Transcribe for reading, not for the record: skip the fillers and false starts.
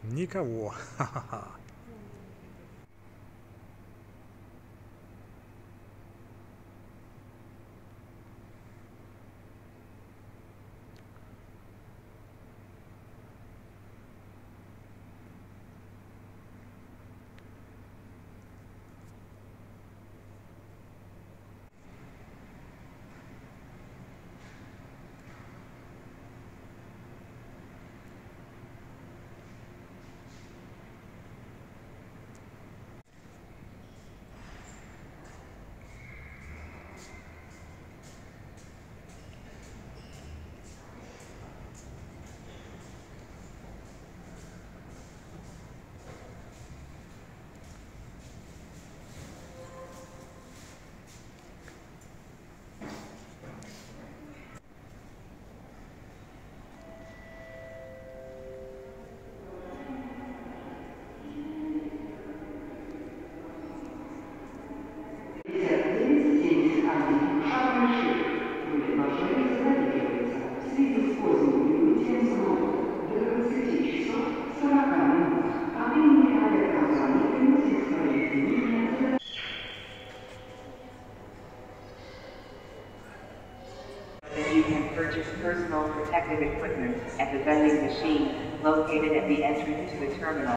Никого. Ха-ха-ха. You can purchase personal protective equipment at the vending machine located at the entrance to the terminal.